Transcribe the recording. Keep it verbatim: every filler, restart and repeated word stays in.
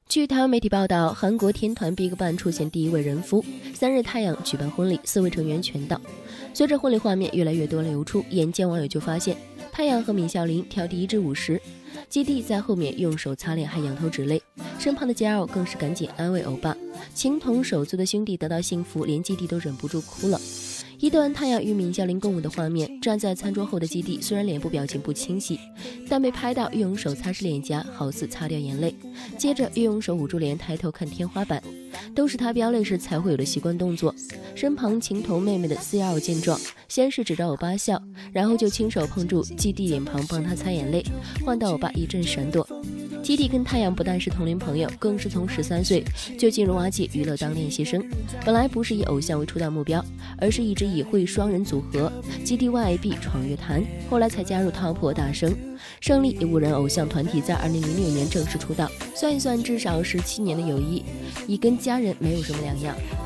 据台湾媒体报道，韩国天团 BigBang 出现第一位人夫，三日太阳举办婚礼，四位成员全到。随着婚礼画面越来越多流出，眼尖网友就发现太阳和闵孝琳跳第一支舞时，基地在后面用手擦脸还仰头止泪，身旁的佳偶更是赶紧安慰欧巴。情同手足的兄弟得到幸福，连基地都忍不住哭了。一段太阳与闵孝琳共舞的画面，站在餐桌后的基地虽然脸部表情不清晰，但被拍到欲用手擦拭脸颊，好似擦掉眼泪，接着欲用手捂住脸，抬头看天花板，都是他飙泪时才会有的习惯动作。身旁情同妹妹的四幺二见状，先是指着欧巴笑，然后就亲手碰住基地脸庞帮他擦眼泪，换到欧巴一阵闪躲。基地跟太阳不但是同龄朋友，更是从十三岁就进入蛙界娱乐当练习生。本来不是以偶像为出道目标，而是一直以会双人组合基地 Y I B 闯乐坛，后来才加入 Top 大声。胜利以五人偶像团体在二零零六年正式出道，算一算至少十七年的友谊，已跟家人没有什么两样。